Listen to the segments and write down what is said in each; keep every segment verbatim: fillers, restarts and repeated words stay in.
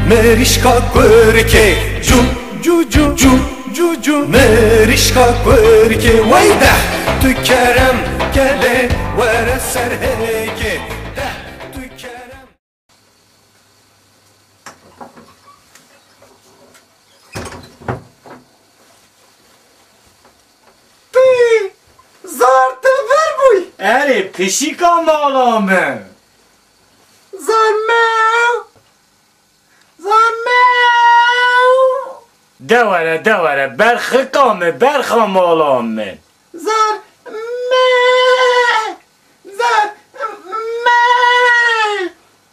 Merişka körke Cu cu cu cu cu cu Merişka körke Vayda tu kerem gele Vere serheke Tu kerem Pi Zar ver buy اره پشیکا مالامه Zarmev Zarmev دوره دوره برخکامه برخا مالامه Zar me Zar me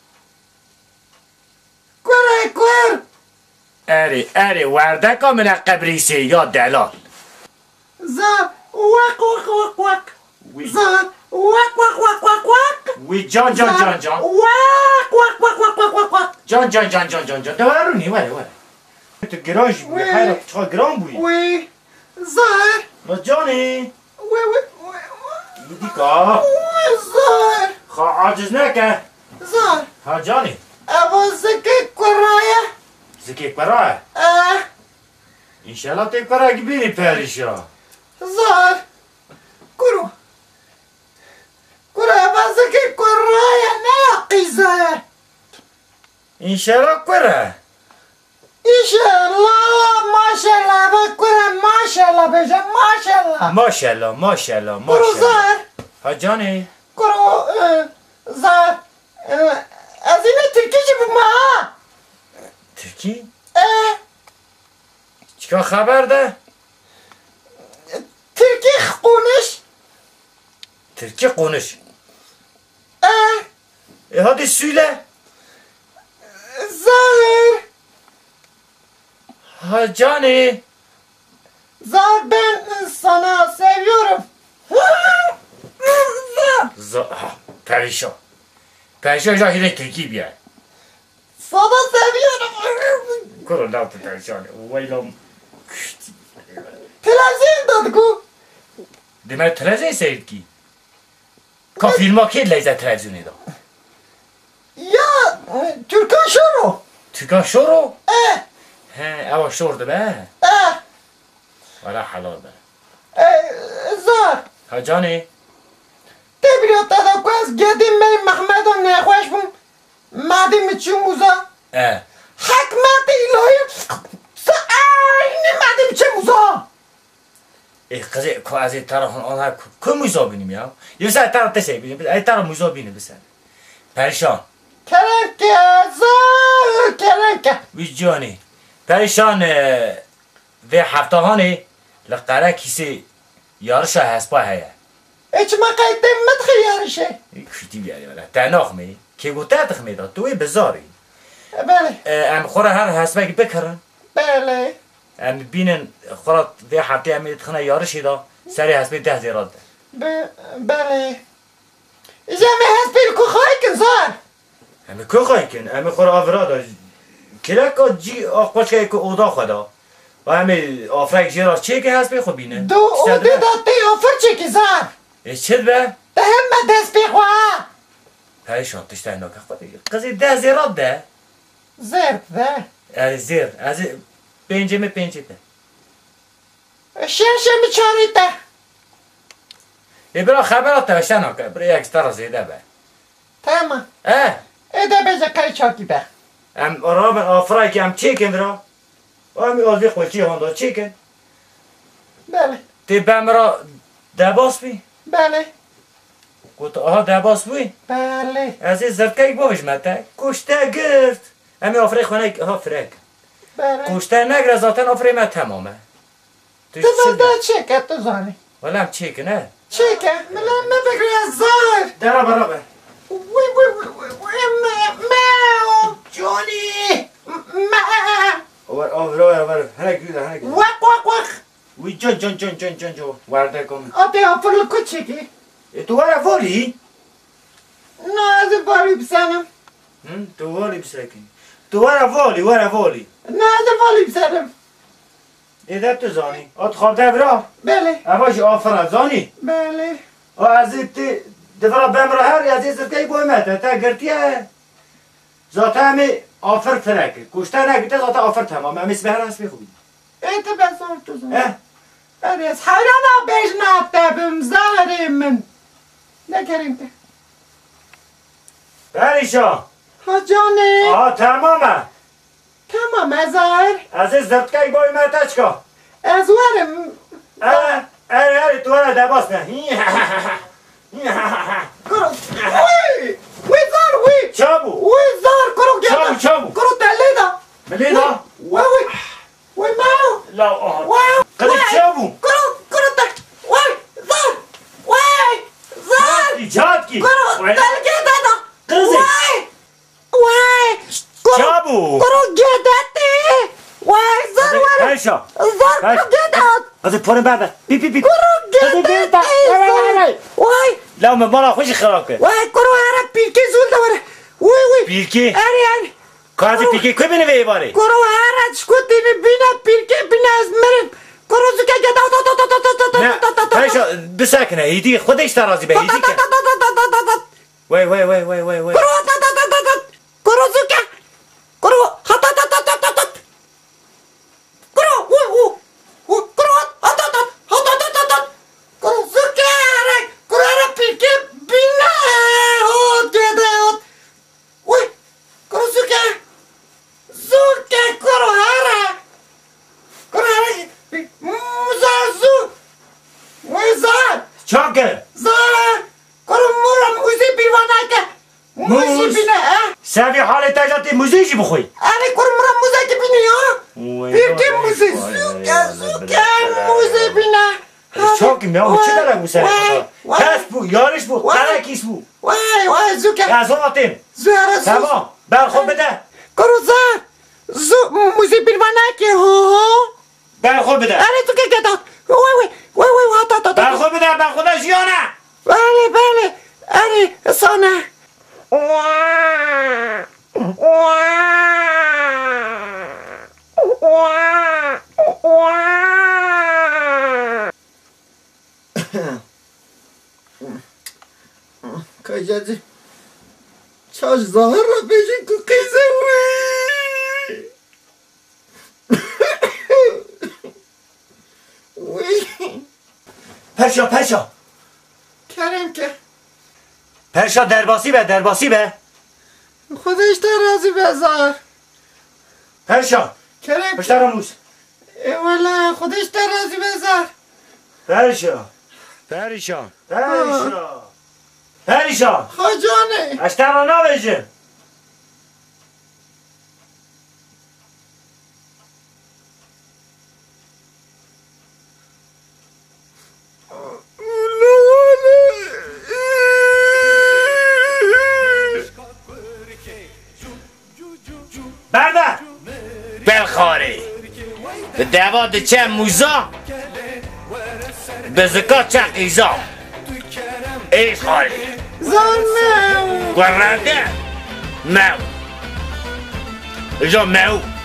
Kore kor اره اره وردکا من قبریسه یا دلال Zar wak wak wak wak Zar wak wak wak wak wak وی جان جان جان جان Wak wak wak wak wak wak wak جان جان جان جان جان جان دوره رو نی وره وره تو گراش بوی وی. حیرا چقدر گرام بوی Oui Zar ما جانی Oui oui oui دیکا Oui Zar خواه عاجز نکه Zar ها جانی Avazeke koraya زکی برای Eh انشالله تی برای بینی پریشا Zar Kuru Kuru avazeke koraya ne aqizaya انشالله کره İnşallah maşallah bak Kuru maşallah beje maşallah ماشالله ماشالله Kuru ماشالله Zar ها جانی Kuru eh, Zar eh, Az yine Türkçe bu ma ha ترکی Eh چیکار خبر ده Türkiye konuş ترکی قونش Eh ای هادی سویله Zahir ها جانی Zahir ben sana seviyorum ز... ها، پریشا پریشا جا هیره ترکی بیای Sana seviyorum کرو ناو پریشانه ویلام Televizyon dadgu دیمه تلویزیون سید کی که فیلم ها که لیزه تلویزیونی دا Ya Türkan Şoro ترکا شورو Eh ها اوا شور ده به Eh ولا حلال به eh, Zahir ها جانی Tebriyo tada kwaz gedim bey Mehmet'o ne hoş bum Madim için muza اه Hikmet ilahi Sa aynı madim için muza ای قضیه که از این طرف آنها که موزا بینیم یا یه سر طرف تشه بینیم ای طرف موزا بینیم بسن پریشان Kereke Zahir Kereke وی جانی پریشان و هفته هانی لقره کسی یارشا هست با هیا Hiç makaytem met khiyarışı این کشتی بیاری ولی تناخ می که گو تاتخ می داد توی بزاری Bele ام خوره هر هست بگی بکرن Bele ام بینن خوره و هفته همی دخنه یارشی دا سری هست بی ده زیراد ده Be- Bele Zemi hespil ku khaykin Zahir همی که خواهی کن همی خوره آورا دا کلکا جی آقاش که اودا خدا و همی آفرک جیرا چه که هست بی خود بینه Du odi da te offer çeki Zahir ایش چه به De hemme dest bi khwa پریشان تشتای ناکه خودی قضی ده زیراد ده Zert de از زیر از پنجه می پنجه ده Şerşe mi çarite ای برا خبرات تشتای ناکه برا یک ستار زیده به Tamam اه Ede beze kay çaki be ام آرام آفرای که هم چه کن را و همی آلوی خوشی هاندا چه کن Bele تی بمرا دباس بی Bele گوت آها دباس بی Bele از این زرکه باش مته کشته گرد همی آفرای خونه ها فرک Bele کشته نگر ذاتن آفرای من تمامه تو Tu چه da çeke tu zani ولی هم چه کنه Çeke Mela me bekle Zahir درا برابر Wui wui wui wui wui me Meow Johnny Meow اور آفرای آفرای هنه گیده هنه گیده Wak wak wak وی جان جان جان جان جان جان ورده کن Ate offerlı ku çeki تو ورا والی Nerede varayım senin تو والی بسکن تو ورا والی ورا والی Nerede varayım senin ایده تو زانی آت خواب دبرا Bele اواش آفرا زانی Bele و از تی دفرا بمرا هر از این سرکی بوی مته تا گرتیه ذاته همه آفر فرکه کشته نگیده ذاته آفر تمام همه سبهر هست بخوبید ایت بسار تو زن اه بریز حیرانا بجنات تبم زهر من نکریم که پریشا ها جانه آه تمامه تمام زهر از این زرتکه بای مرتج که از ورم اه اه اه تو را دباس نه کرو وی وی زار وی چابو وی زار کرو چابو گیدا چابو کرو دلیدا ملیدا وی وی وی ماو لا آه واو قدر چابو کرو کرو دک وی زار وی زار ایجاد کی کرو دلگیدا دا قزی. وی وی چابو کرو گیدا تی وی زار ورم پریشا زار کرو گیدا قدر پاره برده بی بی بی کرو گیدا تی وی لا من مالا خوشی خراب کرد وای کرو هر پیرکی زول دوره وی وی پیرکی اری اری کازی پیرکی کوی بینه وی باره کرو هر چکو تینه بینا پیرکی بینا از مرم کرو زکه گدا تا تا تا تا تا نه تا تا تا پریشا بسکنه ایدی خودش ترازی به ایدی که وای وای وای وای وای وای کرو تا تا تا تا تا کرو زکه کرو تا تا تا تا تا تا کرو وی وی کرو تا تا تا تا تا تا تا کرو زکه هر کرو هر پیرکی بینا او گدا وی کرو زکه زکه کرو هر کرو هر موزازو موزا چاکر زار کرو مورا موزی بیوانه که موزی موز. بینه اه سوی حال تجاتی موزیجی بخوی اره کرو مورا موزه که بینه یا پیرکی موزی زوکه زوکه موزی بینه چاکی میام چه داره بو سر وای وای کس بو یارش بو وای. قلقیس بو وای وای زوکه از آتیم زوره زو تمام برخون بده کرو زار زو موزی بیوانه که هو هو برخون بده اره تو که گداد وای وای وای وای وای تا تا تا برخون بده برخون جیانه بله بله اره سانه کجاجی چاش ظاهر را بیشین که قیزه وی وی پرشا پرشا کریم که پرشا درباسی به درباسی به خودش در رازی بذار پرشا کریم پشتر موز والا خودش در رازی بذار پرشا پرشا پرشا پرشا خواجانه اشتر را نویجه برده بلخاری به دواد چه موزا به زکات چه قیزا ایش خاری زن گرنده مو ایجا مو